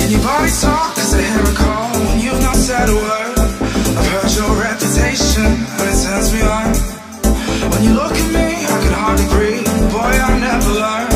And your body talk is a hair recall when you've not said a word. I've heard your reputation and it turns me on. When you look at me, I can hardly breathe. Boy, I never learn.